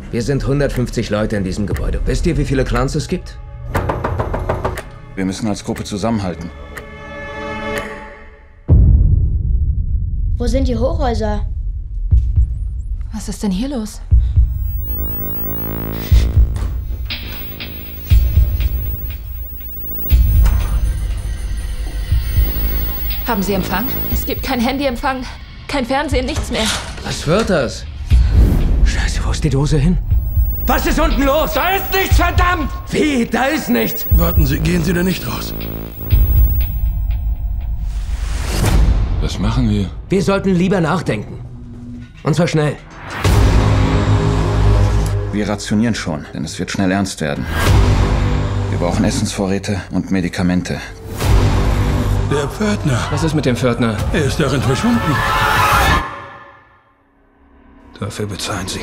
Wir sind 150 Leute in diesem Gebäude. Wisst ihr, wie viele Clans es gibt? Wir müssen als Gruppe zusammenhalten. Wo sind die Hochhäuser? Was ist denn hier los? Haben Sie Empfang? Es gibt kein Handyempfang, kein Fernsehen, nichts mehr. Was wird das? Scheiße, wo ist die Dose hin? Was ist unten los? Da ist nichts, verdammt! Wie? Da ist nichts! Warten Sie, gehen Sie da nicht raus. Was machen wir? Wir sollten lieber nachdenken. Und zwar schnell. Wir rationieren schon, denn es wird schnell ernst werden. Wir brauchen Essensvorräte und Medikamente. Der Pförtner, Was ist mit dem Pförtner? er ist darin verschwunden. Dafür bezahlen Sie.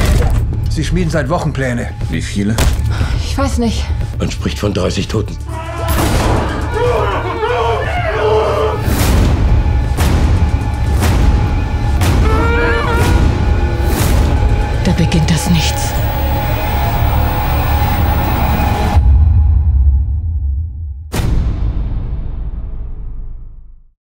Sie schmieden seit Wochen Pläne. Wie viele? Ich weiß nicht. Man spricht von 30 Toten.